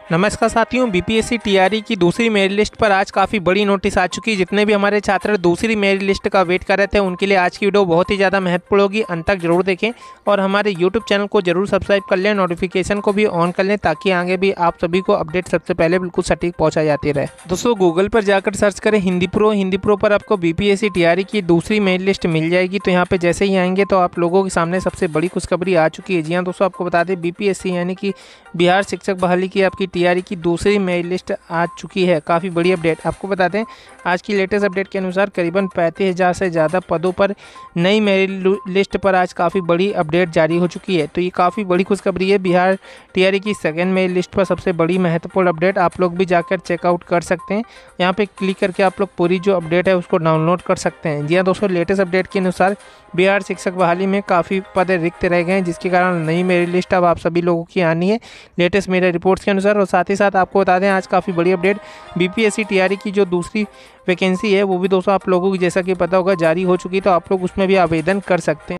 नमस्कार साथियों, BPSC TRE की दूसरी मेरिट लिस्ट पर आज काफ़ी बड़ी नोटिस आ चुकी है। जितने भी हमारे छात्र दूसरी मेरिट लिस्ट का वेट कर रहे थे उनके लिए आज की वीडियो बहुत ही ज़्यादा महत्वपूर्ण होगी। अंत तक जरूर देखें और हमारे यूट्यूब चैनल को जरूर सब्सक्राइब कर लें, नोटिफिकेशन को भी ऑन कर लें ताकि आगे भी आप सभी को अपडेट सबसे पहले बिल्कुल सटीक पहुँचाई जाती रहे। दोस्तों, गूगल पर जाकर सर्च करें हिंदी प्रो पर आपको बीपीएससी टीआरई की दूसरी मेरिट लिस्ट मिल जाएगी। तो यहाँ पर जैसे ही आएंगे तो आप लोगों के सामने सबसे बड़ी खुशखबरी आ चुकी है। जी हाँ दोस्तों, आपको बता दें बीपीएससी यानी कि बिहार शिक्षक बहाली की आपकी टीआरई की दूसरी मेरिट लिस्ट आ चुकी है। काफ़ी बड़ी अपडेट आपको बता दें, आज की लेटेस्ट अपडेट के अनुसार करीबन 35,000 से ज़्यादा पदों पर नई मेरिट लिस्ट पर आज काफ़ी बड़ी अपडेट जारी हो चुकी है। तो ये काफ़ी बड़ी खुशखबरी है। बिहार टीआरई की सेकेंड मेरिट लिस्ट पर सबसे बड़ी महत्वपूर्ण अपडेट आप लोग भी जाकर चेकआउट कर सकते हैं। यहाँ पे क्लिक करके आप लोग पूरी जो अपडेट है उसको डाउनलोड कर सकते हैं। जी हाँ दोस्तों, लेटेस्ट अपडेट के अनुसार बिहार शिक्षक बहाली में काफ़ी पद रिक्त रह गए हैं, जिसके कारण नई मेरिट लिस्ट अब आप सभी लोगों की आनी है लेटेस्ट मेरिट रिपोर्ट्स के अनुसार। और साथ ही साथ आपको बता दें आज काफ़ी बड़ी अपडेट बीपीएससी टीआरई की जो दूसरी वैकेंसी है वो भी दोस्तों आप लोगों को जैसा कि पता होगा जारी हो चुकी है, तो आप लोग उसमें भी आवेदन कर सकते हैं।